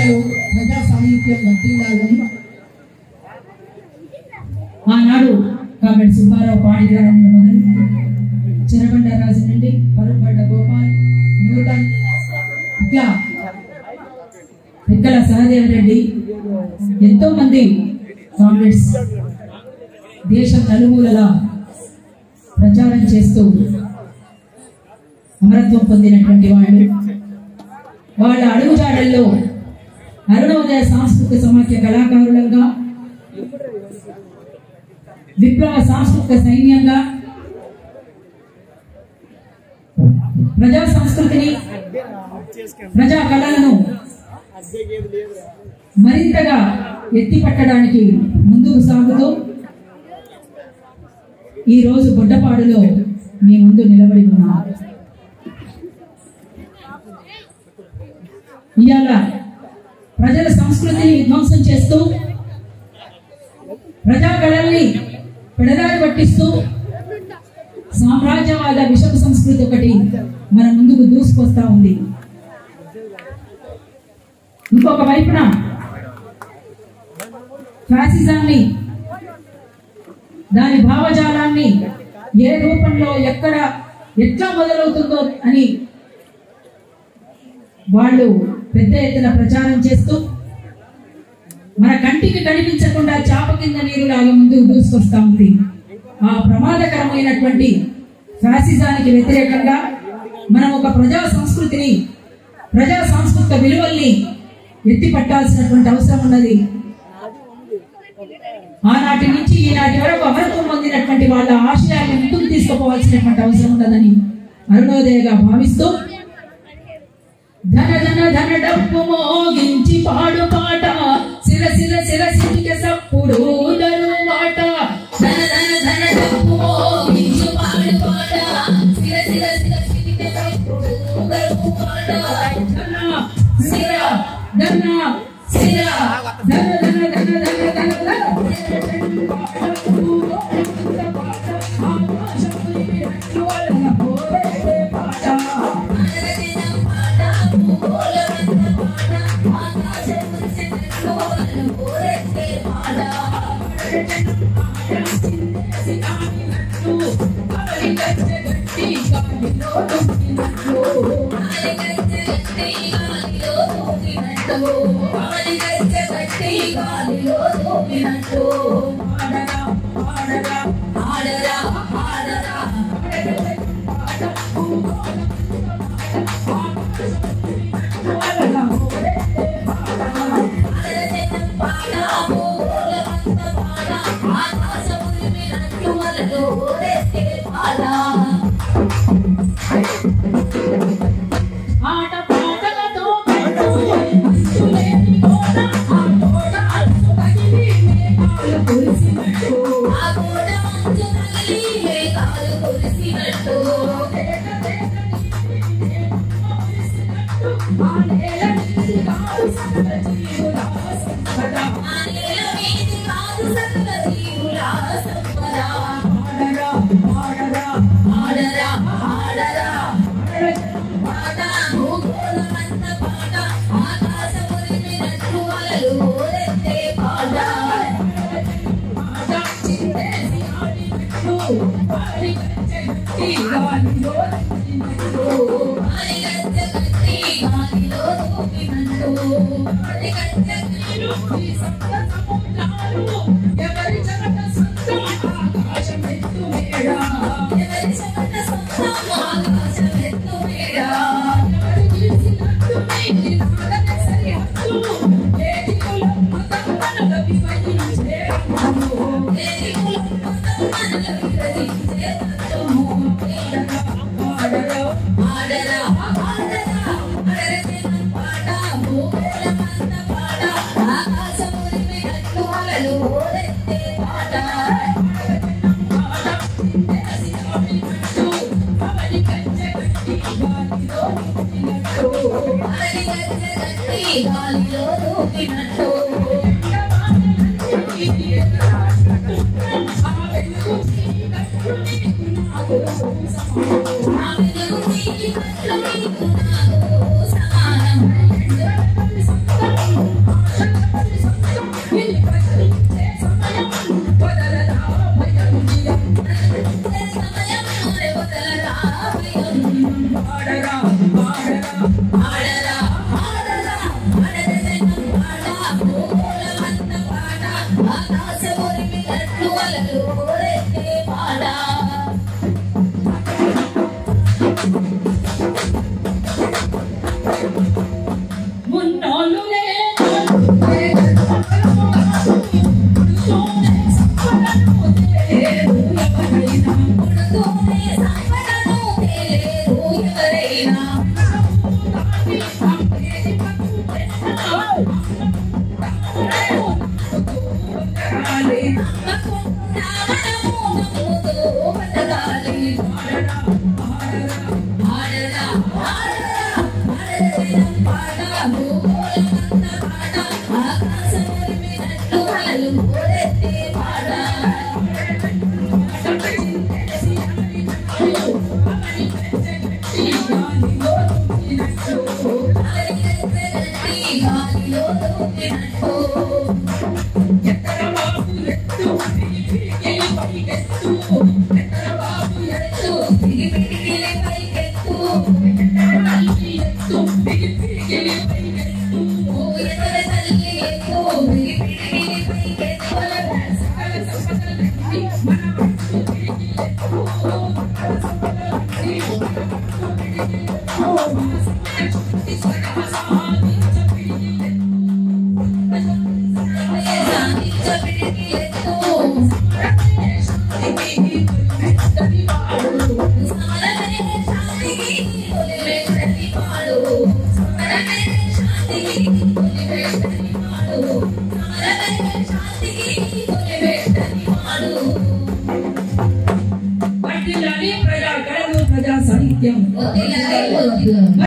ప్రజలు ప్రజా సాహిత్యం వర్తిల్లాలని ఆనాడు కాబట్టి సుబ్బారావు పాడిగ్రామం మొదలు చెరబండరాజు నుండి పరుగడ్డ గోపాల్ నూతన్ ఇట్లా పిక్కల సహదేవ్ రెడ్డి ఎంతో మంది కామ్రేడ్స్ దేశం నలుమూలలా ప్రచారం చేస్తూ అమరత్వం పొందినటువంటి వాళ్ళు వాళ్ళ అడుగుజాడల్లో అరుణోదయ సాంస్కృతిక సమాఖ్య కళాకారులుగా విప్లవ సాంస్కృతిక సైన్యంగా ప్రజా సంస్కృతిని ప్రజా కళలను మరింతగా ఎత్తిపట్టడానికి ముందుకు సాగుతూ ఈ రోజు బొడ్డపాడులో మీ ముందు నిలబడి ఉన్నాం. ఇవాళ ప్రజల సంస్కృతిని విధ్వంసం చేస్తూ ప్రజా కళల్ని పెడదారి పట్టిస్తూ సామ్రాజ్యవాద విషమ సంస్కృతి ఒకటి మన ముందుకు దూసుకొస్తా ఉంది. ఇంకొక వైపున ఫ్యాసిజాన్ని దాని భావజాలాన్ని ఏ రూపంలో ఎక్కడ ఎట్లా మొదలవుతుందో అని వాళ్ళు పెద్ద ఎత్తున ప్రచారం చేస్తూ మన కంటికి కనిపించకుండా చాప కింద నీరులాగా ముందుకు దూసుకొస్తా ఉంది. ఆ ప్రమాదకరమైనటువంటి ఫ్యాసిజానికి వ్యతిరేకంగా మనం ఒక ప్రజా సంస్కృతిని ప్రజా సాంస్కృతిక విలువల్ని ఎత్తిపట్టాల్సినటువంటి అవసరం ఉన్నది. ఆనాటి నుంచి ఈనాటి వరకు అమరత్వం పొందినటువంటి వాళ్ళ ఆశయాన్ని ముందుకు తీసుకుపోవాల్సినటువంటి అవసరం ఉన్నదని అరుణోదయగా భావిస్తూ ధన ధన ధన డప్పు మోగించి పాడు పాట సిర సిర సిర సిరిక సప్పుడు దరువాట ధన ధన ధన డప్పు మోగించి పాడు పాట సిర సిర సిర సిరిక సప్పుడు దరువాట ధన సిర ధన సిర ధన ధన ధన ధన ధన ధన సమానం ప్రజా సాహిత్యం